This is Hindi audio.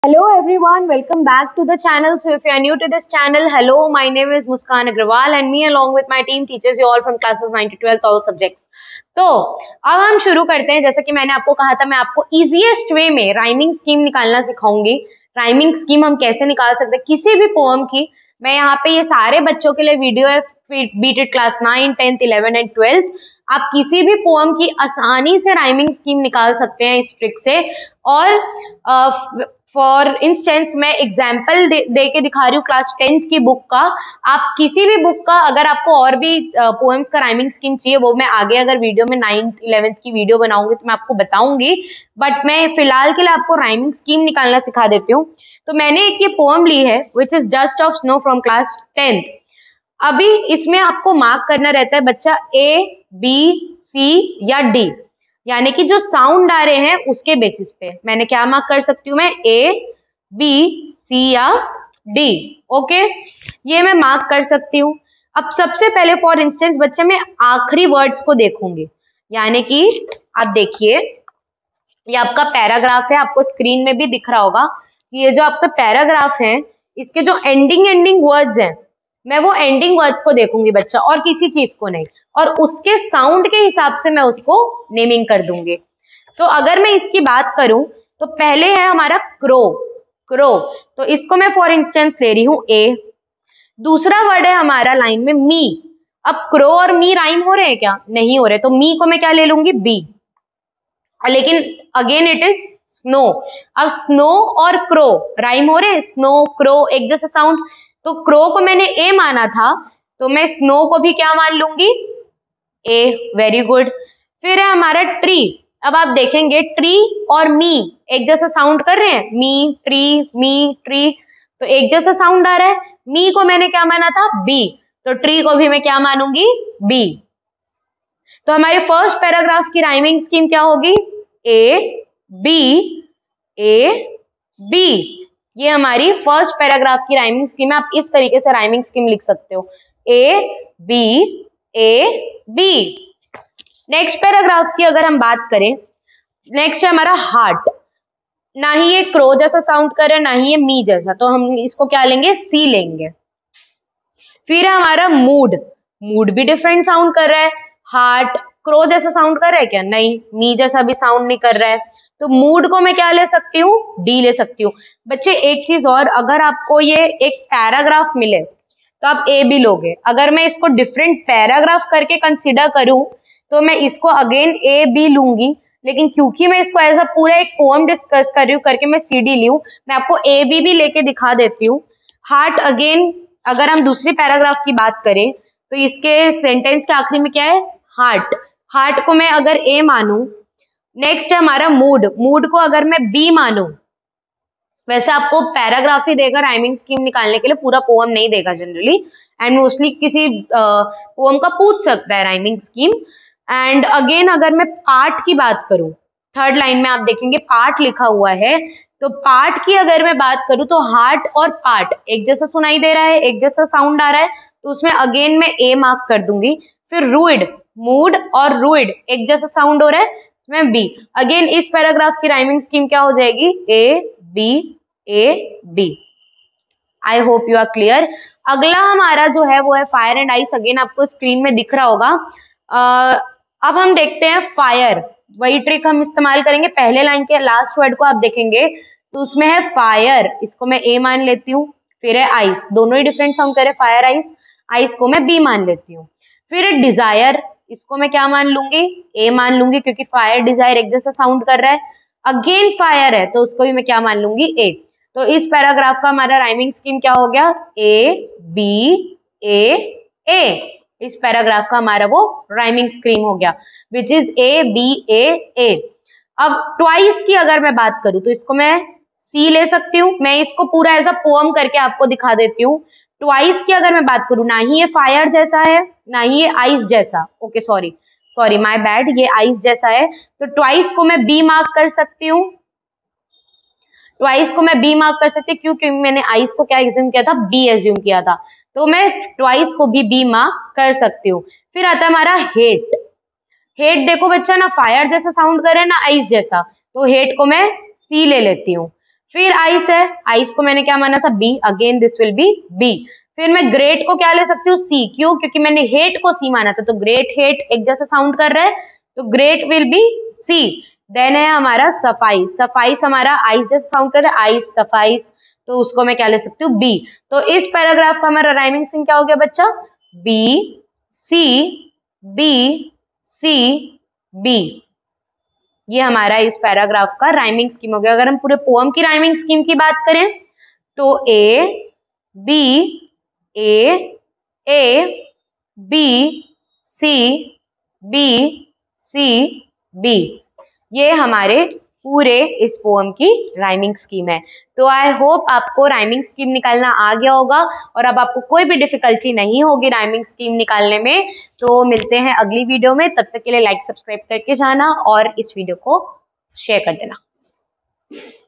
Hello everyone, welcome back to the channel. So if you are new to this channel, hello, my name is Muskan Agrawal and me along with my team teaches you all from classes 9 to 12 all subjects. तो अब हम शुरू करते हैं। जैसा कि मैंने आपको कहा था, मैं आपको इजीएस्ट वे में राइमिंग स्कीम निकालना सिखाऊंगी। राइमिंग स्कीम हम कैसे निकाल सकते हैं किसी भी पोएम की। मैं यहाँ पे ये सारे बच्चों के लिए वीडियो है, बीटेड क्लास 9, 10th, 11 एंड 12th। आप किसी भी पोएम की आसानी से राइमिंग स्कीम निकाल सकते हैं इस ट्रिक से। और फॉर इंस्टेंस मैं एग्जाम्पल दे के दिखा रही हूँ क्लास 10th की बुक का। आप किसी भी बुक का, अगर आपको और भी पोएम्स का राइमिंग स्कीम चाहिए, वो मैं आगे अगर वीडियो में 9th 11th की वीडियो बनाऊंगी तो मैं आपको बताऊंगी। बट मैं फिलहाल के लिए आपको राइमिंग स्कीम निकालना सिखा देती हूँ। तो मैंने एक ये पोएम ली है which is dust of snow from class 10th। अभी इसमें आपको मार्क करना रहता है बच्चा A, B, C या D, यानी कि जो साउंड आ रहे हैं उसके बेसिस पे मैंने क्या मार्क कर सकती हूँ, मैं A, B, C या D। ओके, ये मैं मार्क कर सकती हूँ। अब सबसे पहले फॉर इंस्टेंस बच्चे मैं आखिरी वर्ड्स को देखूंगी, यानी कि आप देखिए ये आपका पैराग्राफ है, आपको स्क्रीन में भी दिख रहा होगा कि ये जो आपका पैराग्राफ है इसके जो एंडिंग वर्ड्स हैं, मैं वो एंडिंग वर्ड्स को देखूंगी बच्चा, और किसी चीज को नहीं, और उसके साउंड के हिसाब से मैं उसको नेमिंग कर दूंगी। तो अगर मैं इसकी बात करूं तो पहले है हमारा क्रो। क्रो, तो इसको मैं फॉर इंस्टेंस ले रही हूं A। दूसरा वर्ड है हमारा लाइन में मी। अब क्रो और मी राइम हो रहे हैं क्या? नहीं हो रहे, तो मी को मैं क्या ले लूंगी, B। लेकिन अगेन इट इज स्नो। अब स्नो और क्रो राइम हो रहे हैं, स्नो क्रो एक जैसा साउंड। तो क्रो को मैंने A माना था, तो मैं स्नो को भी क्या मान लूंगी, A। Very good. फिर है हमारा ट्री। अब आप देखेंगे ट्री और मी एक जैसा साउंड कर रहे हैं, मी ट्री, तो एक जैसा साउंड आ रहा है। मी को मैंने क्या माना था, B, तो ट्री को भी मैं क्या मानूंगी, B। तो हमारे फर्स्ट पैराग्राफ की राइमिंग स्कीम क्या होगी, A B। ये हमारी फर्स्ट पैराग्राफ की राइमिंग स्कीम है। आप इस तरीके से राइमिंग स्कीम लिख सकते हो, A B। नेक्स्ट पैराग्राफ की अगर हम बात करें, नेक्स्ट है हमारा हार्ट। ना ही ये क्रो जैसा साउंड कर रहा है, ना ही ये मी जैसा, तो हम इसको क्या लेंगे, C लेंगे। फिर है हमारा मूड। मूड भी डिफरेंट साउंड कर रहा है। हार्ट क्रो जैसा साउंड कर रहा है क्या? नहीं। मी जैसा भी साउंड नहीं कर रहा है, तो मूड को मैं क्या ले सकती हूँ, D ले सकती हूँ। बच्चे एक चीज और, अगर आपको ये एक पैराग्राफ मिले तो आप A भी लोगे। अगर मैं इसको डिफरेंट पैराग्राफ करके कंसिडर करूं तो मैं इसको अगेन A B लूंगी, लेकिन क्योंकि मैं इसको एज अ पूरा एक पोएम डिस्कस कर रही हूँ करके मैं CD ली हूँ, मैं आपको A B भी लेके दिखा देती हूँ। हार्ट अगेन, अगर हम दूसरी पैराग्राफ की बात करें तो इसके सेंटेंस के आखिरी में क्या है, हार्ट। हार्ट को मैं अगर A मानूं। नेक्स्ट है हमारा मूड। मूड को अगर मैं B मानूं, वैसे आपको पैराग्राफ ही देगा राइमिंग स्कीम निकालने के लिए, पूरा पोएम नहीं देगा जनरली, एंड मोस्टली किसी पोएम का पूछ सकता है राइमिंग स्कीम। एंड अगेन अगर मैं पार्ट की बात करूं, थर्ड लाइन में आप देखेंगे पार्ट लिखा हुआ है, तो पार्ट की अगर मैं बात करूं तो हार्ट और पार्ट एक जैसा सुनाई दे रहा है, एक जैसा साउंड आ रहा है, तो उसमें अगेन मैं A मार्क कर दूंगी। फिर रूइड, मूड और रूइड एक जैसा साउंड हो रहा है, मैं B। अगेन इस पैराग्राफ की राइमिंग स्कीम क्या हो जाएगी, A B। I hope you are clear. अगला हमारा जो है वो है फायर एंड आइस। अगेन आपको स्क्रीन में दिख रहा होगा। अब हम देखते हैं फायर। वही ट्रिक हम इस्तेमाल करेंगे। पहले लाइन के लास्ट वर्ड को आप देखेंगे तो उसमें है फायर, इसको मैं A मान लेती हूँ। फिर है आइस, दोनों ही डिफरेंट साउंड करे, फायर आइस, आइस को मैं B मान लेती हूँ। फिर है डिजायर, इसको मैं क्या मान लूंगी, A मान लूंगी, क्योंकि फायर डिजायर एक जैसा साउंड कर रहा है। अगेन फायर है तो उसको भी मैं क्या मान लूंगी, A। तो इस पैराग्राफ का हमारा राइमिंग स्कीम क्या हो गया, A A। इस पैराग्राफ का हमारा वो राइमिंग स्कीम हो गया which is A B A। अब ट्वाइस की अगर मैं बात करूं तो इसको मैं C ले सकती हूँ। मैं इसको पूरा एज अ पोएम करके आपको दिखा देती हूँ। ट्वाइस की अगर मैं बात करूं, ना ही ये फायर जैसा है, ना ही ये आइस जैसा, ओके सॉरी माय बैड, ये आइस जैसा है, तो ट्वाइस को मैं B मार्क कर सकती हूँ। ट्वाइस को मैं B मार्क कर सकती हूँ, क्योंकि मैंने आइस को क्या एज्यूम किया था, B एज्यूम किया था, तो मैं ट्वाइस को भी B मार्क कर सकती हूँ। फिर आता है हमारा हेट। हेट देखो बच्चा, ना फायर जैसा साउंड करे ना आइस जैसा, तो हेट को मैं C ले लेती हूँ। फिर आइस है, आइस को मैंने क्या माना था B, again this will be B. फिर मैं ग्रेट को क्या ले सकती हूँ सी, क्यों? क्योंकि मैंने हेट को सी माना था, तो ग्रेट हेट एक जैसा साउंड कर रहा है, तो great will be C. Then है हमारा सफाइस, सफाइस हमारा आइस जैसा साउंड कर रहा है, आइस सफाइस, तो उसको मैं क्या ले सकती हूँ बी। तो इस पैराग्राफ का हमारा राइमिंग स्कीम क्या हो गया बच्चा? B C B C B. ये हमारा इस पैराग्राफ का राइमिंग स्कीम हो गया। अगर हम पूरे पोएम की राइमिंग स्कीम की बात करें तो A B A B C B C B, ये हमारे पूरे इस पोएम की राइमिंग स्कीम है। तो आई होप आपको राइमिंग स्कीम निकालना आ गया होगा और अब आपको कोई भी डिफिकल्टी नहीं होगी राइमिंग स्कीम निकालने में। तो मिलते हैं अगली वीडियो में, तब तक के लिए लाइक सब्सक्राइब करके जाना और इस वीडियो को शेयर कर देना।